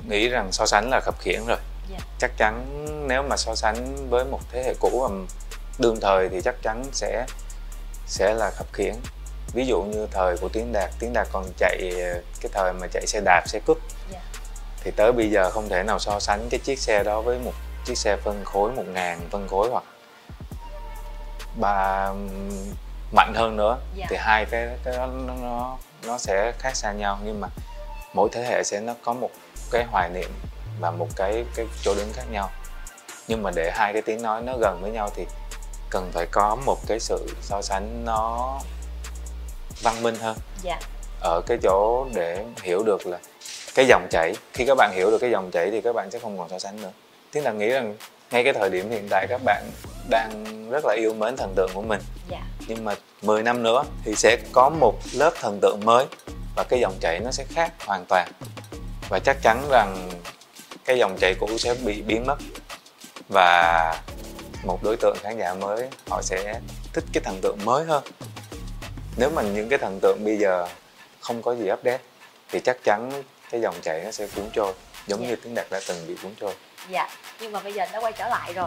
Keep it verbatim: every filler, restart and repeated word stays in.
nghĩ rằng so sánh là khập khiễng rồi. Dạ. Chắc chắn nếu mà so sánh với một thế hệ cũ và đương thời thì chắc chắn sẽ sẽ là khập khiễng. Ví dụ như thời của Tiến Đạt, Tiến Đạt còn chạy cái thời mà chạy xe đạp, xe cúp. Dạ. Thì tới bây giờ không thể nào so sánh cái chiếc xe đó với một chiếc xe phân khối một ngàn phân khối hoặc ba mạnh hơn nữa. Dạ. Thì hai cái cái đó nó, nó nó sẽ khác xa nhau, nhưng mà mỗi thế hệ sẽ nó có một cái hoài niệm và một cái cái chỗ đứng khác nhau. Nhưng mà để hai cái tiếng nói nó gần với nhau thì cần phải có một cái sự so sánh nó văn minh hơn. Dạ. Ở cái chỗ để hiểu được là cái dòng chảy, khi các bạn hiểu được cái dòng chảy thì các bạn sẽ không còn so sánh nữa. Tiến Đạt nghĩ rằng ngay cái thời điểm hiện tại các bạn đang rất là yêu mến thần tượng của mình. Dạ. Nhưng mà mười năm nữa thì sẽ có một lớp thần tượng mới và cái dòng chảy nó sẽ khác hoàn toàn. Và chắc chắn rằng cái dòng chảy cũ sẽ bị biến mất và một đối tượng khán giả mới họ sẽ thích cái thần tượng mới hơn. Nếu mà những cái thần tượng bây giờ không có gì update thì chắc chắn cái dòng chảy nó sẽ cuốn trôi, giống Dạ. như Tiến Đạt đã từng bị cuốn trôi. Dạ, nhưng mà bây giờ nó quay trở lại rồi.